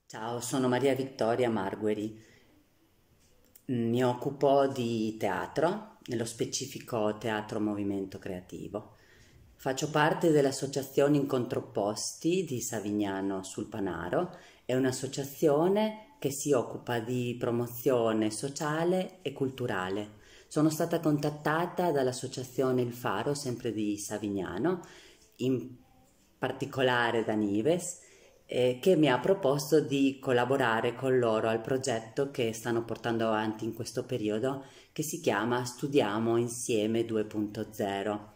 Ciao, sono Maria Vittoria Margueri. Mi occupo di teatro, nello specifico teatro movimento creativo. Faccio parte dell'associazione Incontropposti di Savignano sul Panaro. È un'associazione che si occupa di promozione sociale e culturale. Sono stata contattata dall'associazione Il Faro, sempre di Savignano, in particolare da Nives, che mi ha proposto di collaborare con loro al progetto che stanno portando avanti in questo periodo, che si chiama Studiamo Insieme 2.0.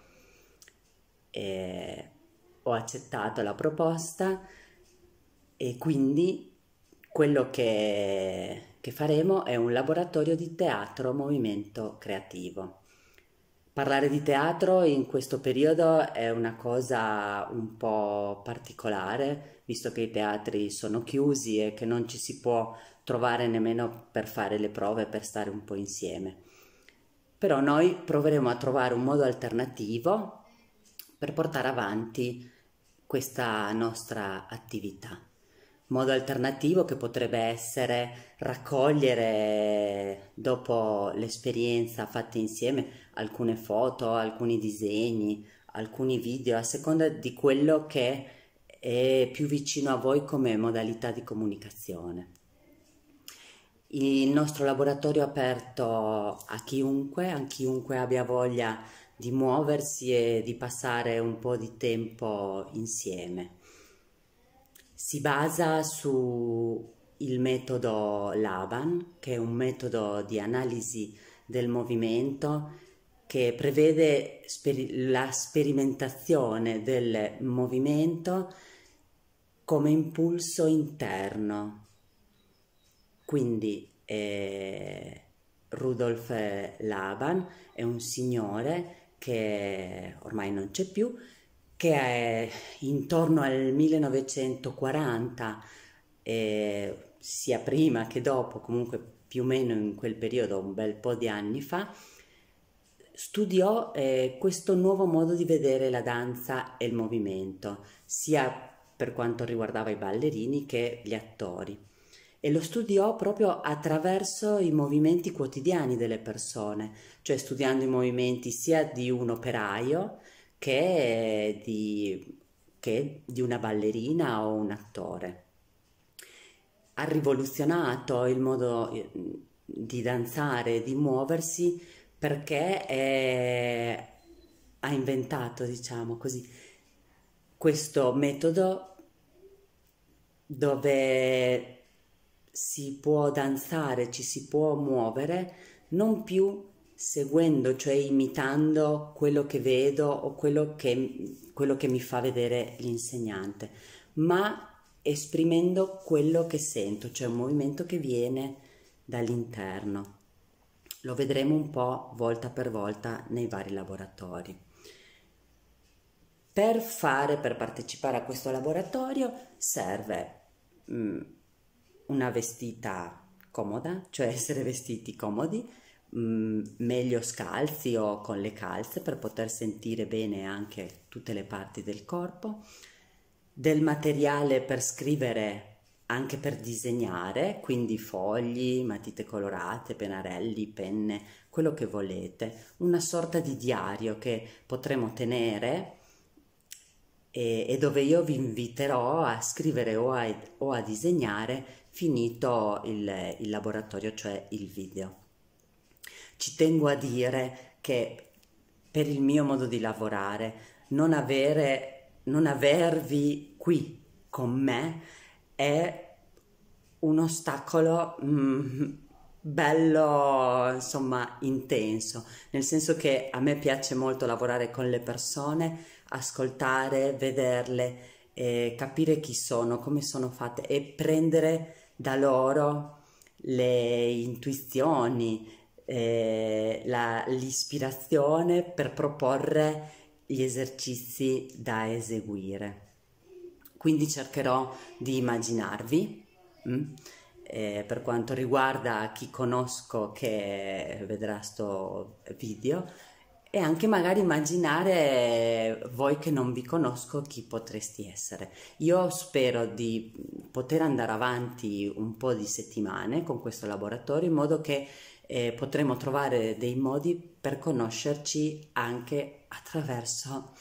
E ho accettato la proposta e quindi quello che faremo è un laboratorio di teatro movimento creativo. Parlare di teatro in questo periodo è una cosa un po' particolare, visto che i teatri sono chiusi e che non ci si può trovare nemmeno per fare le prove, per stare un po' insieme. Però noi proveremo a trovare un modo alternativo per portare avanti questa nostra attività. Modo alternativo che potrebbe essere raccogliere, dopo l'esperienza fatta insieme, alcune foto, alcuni disegni, alcuni video, a seconda di quello che è più vicino a voi come modalità di comunicazione. Il nostro laboratorio è aperto a chiunque abbia voglia di muoversi e di passare un po' di tempo insieme. Si basa su il metodo Laban, che è un metodo di analisi del movimento che prevede la sperimentazione del movimento come impulso interno. Quindi Rudolf Laban è un signore che ormai non c'è più, che è intorno al 1940, sia prima che dopo, comunque più o meno in quel periodo, un bel po' di anni fa, studiò questo nuovo modo di vedere la danza e il movimento, sia per quanto riguardava i ballerini che gli attori. E lo studiò proprio attraverso i movimenti quotidiani delle persone, cioè studiando i movimenti sia di un operaio che di una ballerina o un attore. Ha rivoluzionato il modo di danzare, di muoversi, perché ha inventato, diciamo così, questo metodo dove si può danzare, ci si può muovere, non più seguendo, cioè imitando quello che vedo o quello che mi fa vedere l'insegnante, ma esprimendo quello che sento, cioè un movimento che viene dall'interno. Lo vedremo un po' volta per volta nei vari laboratori. Per partecipare a questo laboratorio serve una vestita comoda, cioè essere vestiti comodi, meglio scalzi o con le calze per poter sentire bene anche tutte le parti del corpo, del materiale per scrivere, anche per disegnare, quindi fogli, matite colorate, pennarelli, penne, quello che volete, una sorta di diario che potremo tenere e dove io vi inviterò a scrivere o a disegnare finito il laboratorio, cioè il video. Ci tengo a dire che per il mio modo di lavorare, non avervi qui con me è un ostacolo bello, insomma, intenso, nel senso che a me piace molto lavorare con le persone, ascoltare, vederle, capire chi sono, come sono fatte e prendere da loro le intuizioni, l'ispirazione per proporre gli esercizi da eseguire. Quindi cercherò di immaginarvi, mm, per quanto riguarda chi conosco che vedrà sto video, e anche magari immaginare voi che non vi conosco chi potresti essere. Io spero di poter andare avanti un po' di settimane con questo laboratorio in modo che potremo trovare dei modi per conoscerci anche attraverso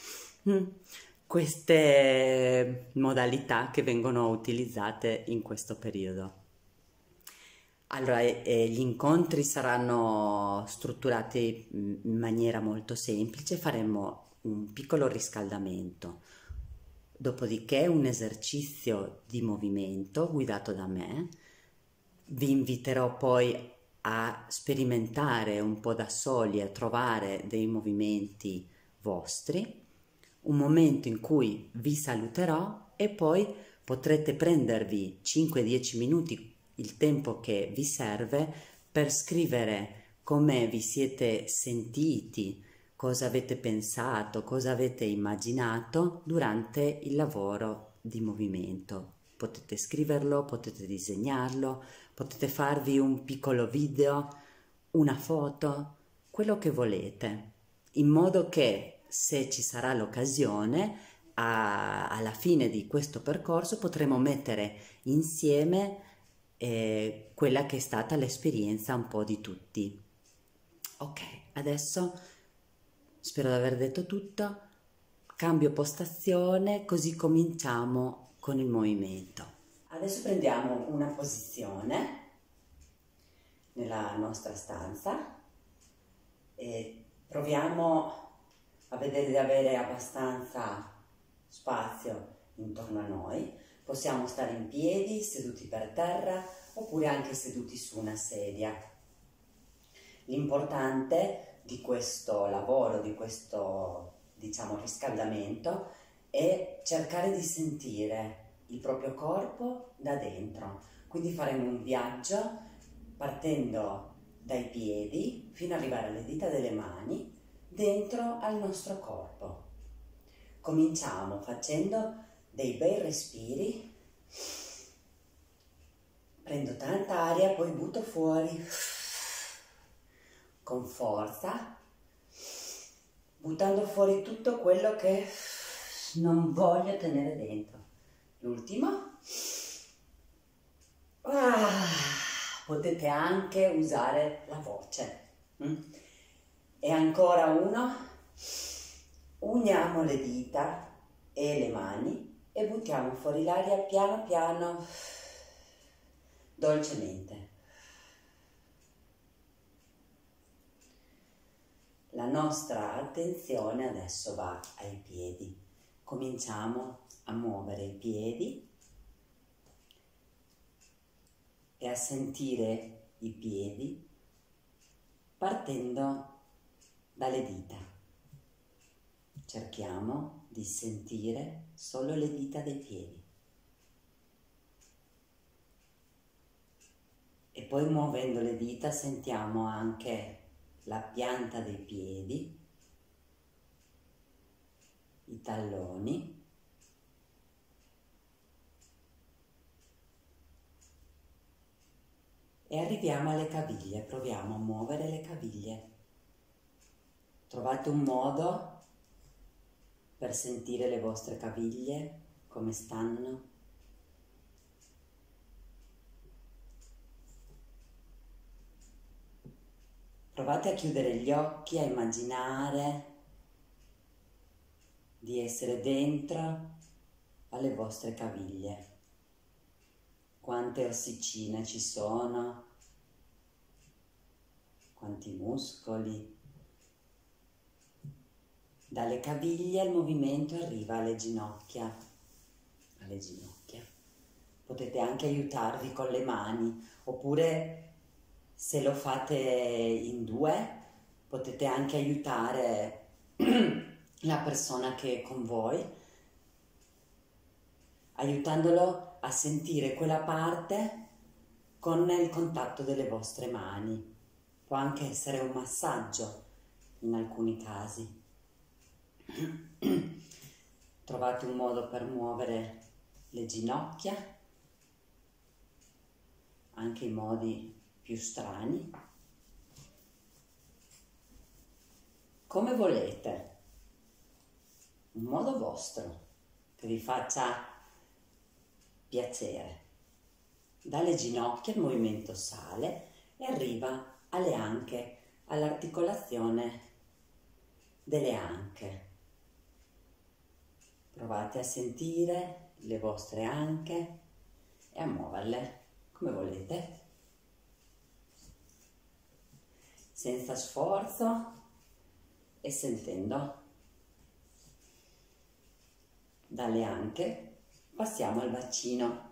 queste modalità che vengono utilizzate in questo periodo. Allora, gli incontri saranno strutturati in maniera molto semplice, faremo un piccolo riscaldamento, dopodiché un esercizio di movimento guidato da me. Vi inviterò poi a sperimentare un po' da soli, a trovare dei movimenti vostri, un momento in cui vi saluterò e poi potrete prendervi 5-10 minuti, il tempo che vi serve, per scrivere come vi siete sentiti, cosa avete pensato, cosa avete immaginato durante il lavoro di movimento. Potete scriverlo, potete disegnarlo, potete farvi un piccolo video, una foto, quello che volete, in modo che se ci sarà l'occasione, alla fine di questo percorso potremo mettere insieme quella che è stata l'esperienza un po' di tutti. Ok, adesso spero di aver detto tutto, cambio postazione così cominciamo con il movimento. Adesso prendiamo una posizione nella nostra stanza e proviamo a vedere di avere abbastanza spazio intorno a noi. Possiamo stare in piedi, seduti per terra oppure anche seduti su una sedia. L'importante di questo lavoro, di questo, diciamo, riscaldamento è cercare di sentire il proprio corpo da dentro. Quindi faremo un viaggio partendo dai piedi fino ad arrivare alle dita delle mani dentro al nostro corpo. Cominciamo facendo dei bei respiri, prendo tanta aria, poi butto fuori con forza, buttando fuori tutto quello che non voglio tenere dentro. L'ultimo. Potete anche usare la voce. E ancora uno. Uniamo le dita e le mani e buttiamo fuori l'aria piano piano, dolcemente. La nostra attenzione adesso va ai piedi. Cominciamo a muovere i piedi e a sentire i piedi partendo dalle dita. Cerchiamo di sentire solo le dita dei piedi. E poi muovendo le dita sentiamo anche la pianta dei piedi, i talloni e arriviamo alle caviglie. Proviamo a muovere le caviglie. Trovate un modo per sentire le vostre caviglie, come stanno. Provate a chiudere gli occhi, a immaginare di essere dentro alle vostre caviglie. Quante ossicine ci sono, quanti muscoli. Dalle caviglie il movimento arriva alle ginocchia. Potete anche aiutarvi con le mani, oppure se lo fate in due, potete anche aiutare la persona che è con voi, aiutandolo a sentire quella parte con il contatto delle vostre mani. Può anche essere un massaggio in alcuni casi. Trovate un modo per muovere le ginocchia, anche in modi più strani. come volete, un modo vostro che vi faccia piacere. Dalle ginocchia il movimento sale e arriva alle anche, all'articolazione delle anche. Provate a sentire le vostre anche e a muoverle come volete, senza sforzo e sentendo. Dalle anche passiamo al bacino.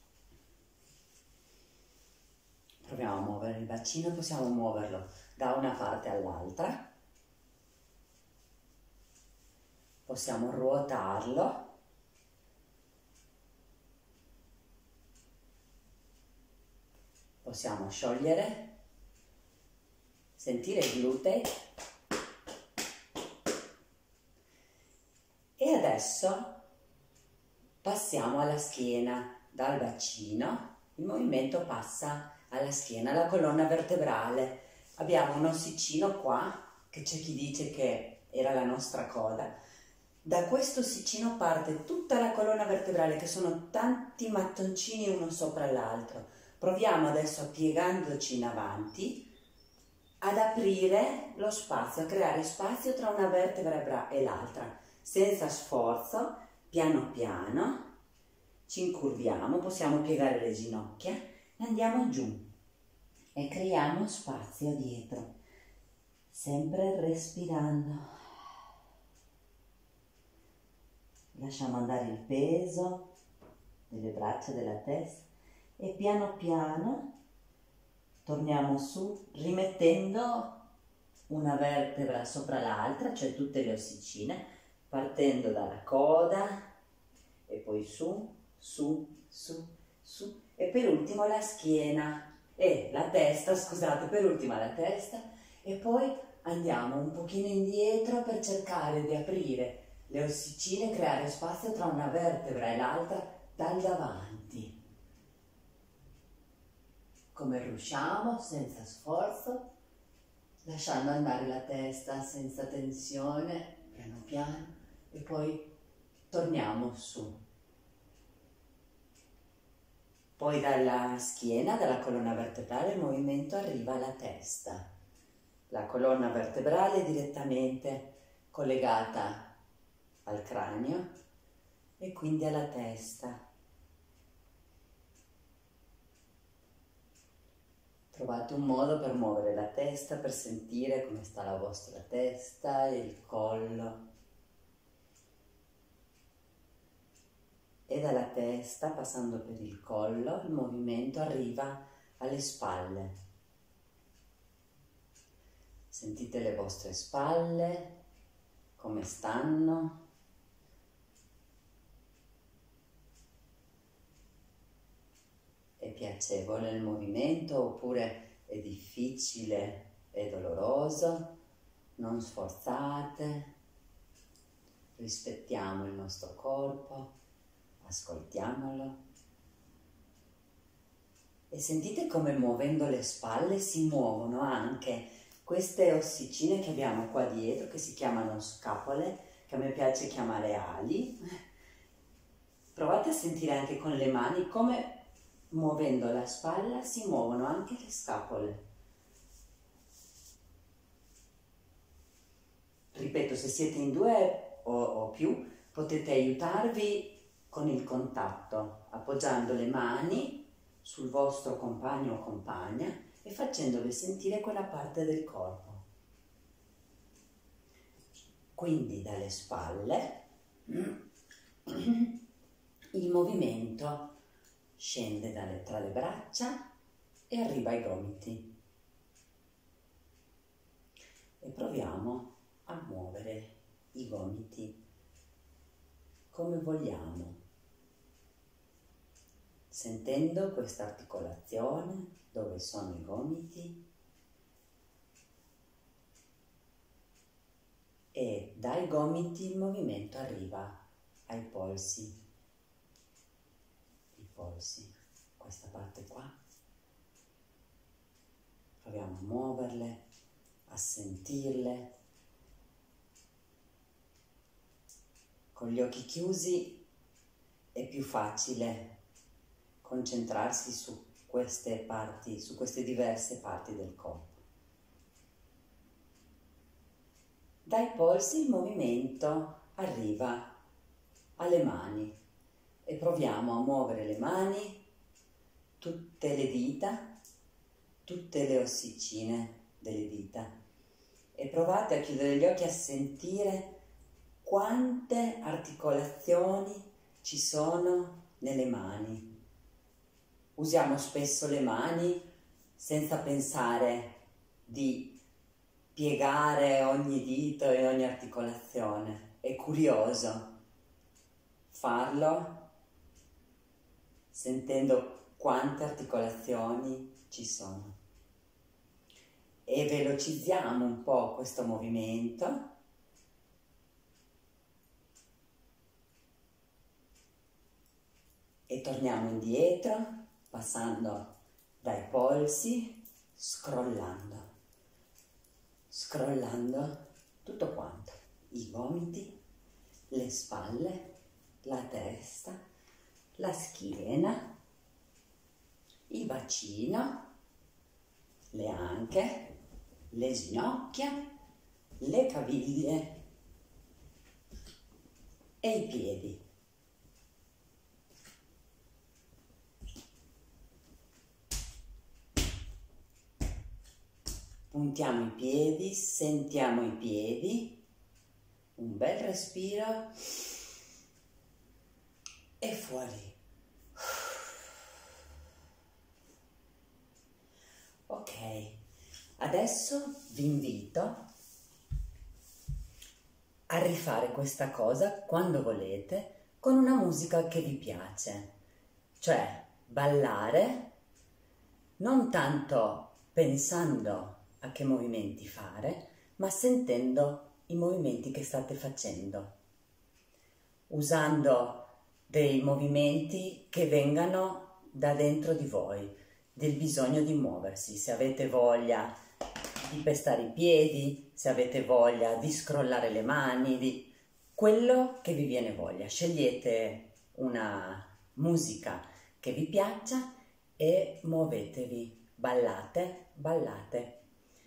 Proviamo a muovere il bacino, possiamo muoverlo da una parte all'altra, possiamo ruotarlo, possiamo sciogliere, sentire i glutei e adesso passiamo alla schiena. Dal bacino il movimento passa alla schiena, alla colonna vertebrale. Abbiamo un ossicino qua, che c'è chi dice che era la nostra coda. Da questo ossicino parte tutta la colonna vertebrale, che sono tanti mattoncini uno sopra l'altro. Proviamo adesso, piegandoci in avanti, ad aprire lo spazio, a creare spazio tra una vertebra e l'altra, senza sforzo, piano piano. Ci incurviamo, possiamo piegare le ginocchia e andiamo giù e creiamo spazio dietro, sempre respirando. Lasciamo andare il peso delle braccia, della testa e piano piano torniamo su, rimettendo una vertebra sopra l'altra, cioè tutte le ossicine, partendo dalla coda e poi su, su, su, su, e per ultimo la schiena e la testa, scusate, per ultima la testa, e poi andiamo un pochino indietro per cercare di aprire le ossicine, creare spazio tra una vertebra e l'altra dal davanti. Come riusciamo, senza sforzo, lasciando andare la testa senza tensione, piano piano, e poi torniamo su. Poi dalla schiena, dalla colonna vertebrale, il movimento arriva alla testa. La colonna vertebrale è direttamente collegata al cranio e quindi alla testa. Trovate un modo per muovere la testa, per sentire come sta la vostra testa e il collo. E dalla testa, passando per il collo, il movimento arriva alle spalle. Sentite le vostre spalle, come stanno. È piacevole il movimento oppure è difficile e doloroso? Non sforzate, rispettiamo il nostro corpo. Ascoltiamolo e sentite come muovendo le spalle si muovono anche queste ossicine che abbiamo qua dietro, che si chiamano scapole, che a me piace chiamare ali. Provate a sentire anche con le mani come muovendo la spalla si muovono anche le scapole. Ripeto, se siete in due o più, potete aiutarvi con il contatto, appoggiando le mani sul vostro compagno o compagna e facendole sentire quella parte del corpo. Quindi dalle spalle il movimento scende tra le braccia e arriva ai gomiti. E proviamo a muovere i gomiti come vogliamo, sentendo questa articolazione dove sono i gomiti e dai gomiti il movimento arriva ai polsi. I polsi, questa parte qua. Proviamo a muoverle, a sentirle Con gli occhi chiusi è più facile concentrarsi su queste parti, su queste diverse parti del corpo. Dai polsi il movimento arriva alle mani e proviamo a muovere le mani, tutte le dita, tutte le ossicine delle dita, e provate a chiudere gli occhi a sentire quante articolazioni ci sono nelle mani. Usiamo spesso le mani senza pensare di piegare ogni dito e ogni articolazione. È curioso farlo sentendo quante articolazioni ci sono. E velocizziamo un po' questo movimento. E torniamo indietro, passando dai polsi, scrollando tutto quanto, i gomiti, le spalle, la testa, la schiena, il bacino, le anche, le ginocchia, le caviglie e i piedi. Puntiamo i piedi, sentiamo i piedi, un bel respiro e fuori. Ok, adesso vi invito a rifare questa cosa quando volete con una musica che vi piace, cioè ballare non tanto pensando a che movimenti fare, ma sentendo i movimenti che state facendo, usando dei movimenti che vengano da dentro di voi, del bisogno di muoversi. Se avete voglia di pestare i piedi, se avete voglia di scrollare le mani, di quello che vi viene voglia. Scegliete una musica che vi piaccia e muovetevi, ballate, ballate.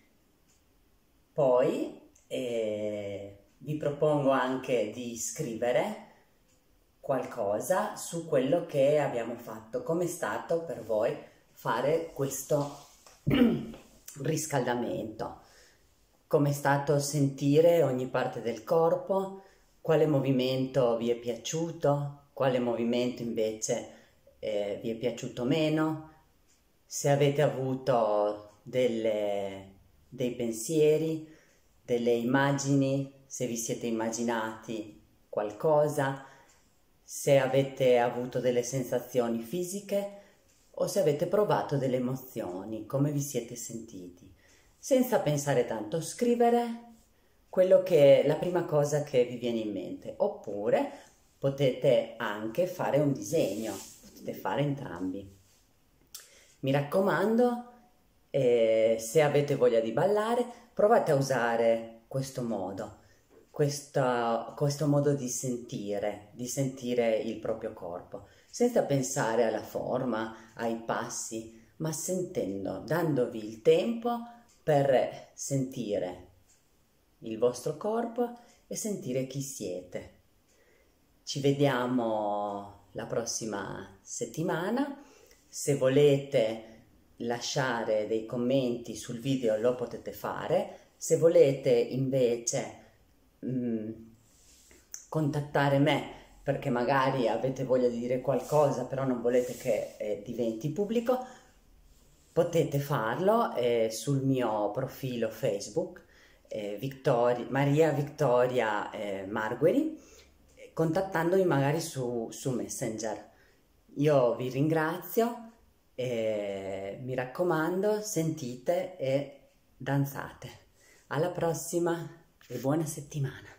Poi vi propongo anche di scrivere qualcosa su quello che abbiamo fatto, come è stato per voi fare questo riscaldamento, come è stato sentire ogni parte del corpo, quale movimento vi è piaciuto, quale movimento invece vi è piaciuto meno, se avete avuto dei pensieri, delle immagini, se vi siete immaginati qualcosa, se avete avuto delle sensazioni fisiche o se avete provato delle emozioni, come vi siete sentiti. Senza pensare tanto, scrivere quello che è la prima cosa che vi viene in mente, oppure potete anche fare un disegno, potete fare entrambi. Mi raccomando, se avete voglia di ballare, provate a usare questo modo di sentire il proprio corpo, senza pensare alla forma, ai passi, ma sentendo, dandovi il tempo per sentire il vostro corpo e sentire chi siete. Ci vediamo la prossima settimana. Se volete lasciare dei commenti sul video lo potete fare. Se volete invece contattare me perché magari avete voglia di dire qualcosa però non volete che diventi pubblico, potete farlo sul mio profilo Facebook Maria Vittoria Margueri, contattandomi magari su Messenger. Io vi ringrazio e mi raccomando, sentite e danzate. Alla prossima e buona settimana!